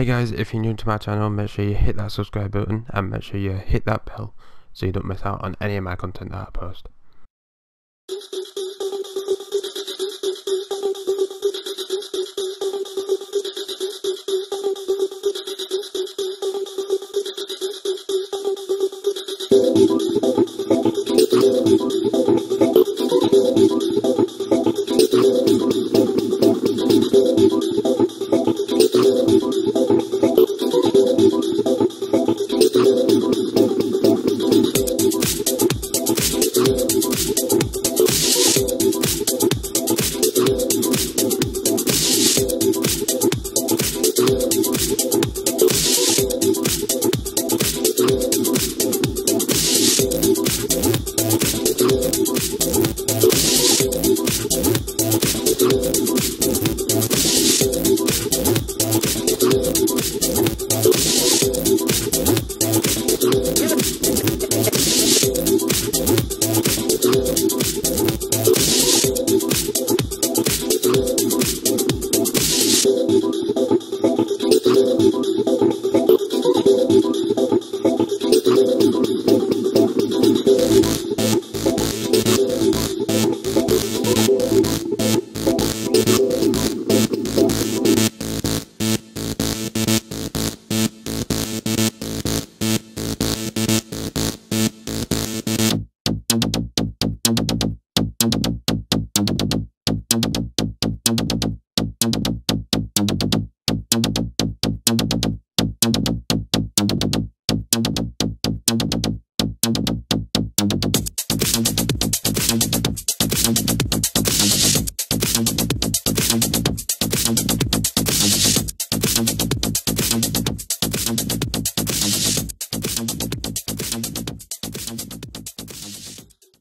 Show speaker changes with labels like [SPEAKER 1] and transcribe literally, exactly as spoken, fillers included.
[SPEAKER 1] Hey guys, if you're new to my channel, make sure you hit that subscribe button and make sure you hit that bell so you don't miss out on any of my content that I post.